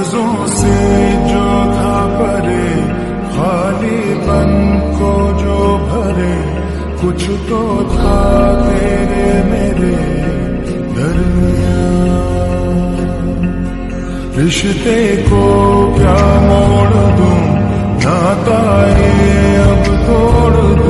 लफ्जों से जो था परे, खालीपन को जो भरे, कुछ तो था तेरे मेरे दरमियां। रिश्ते को क्या मोड़ दूं, नाता ये अब तोड़